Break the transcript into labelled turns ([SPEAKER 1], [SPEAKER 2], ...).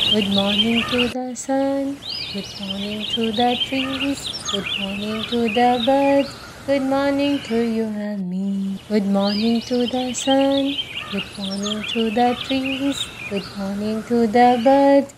[SPEAKER 1] Good morning to the sun, good morning to the trees, good morning to the birds, good morning to you and me. Good morning to the sun, good morning to the trees, good morning to the birds,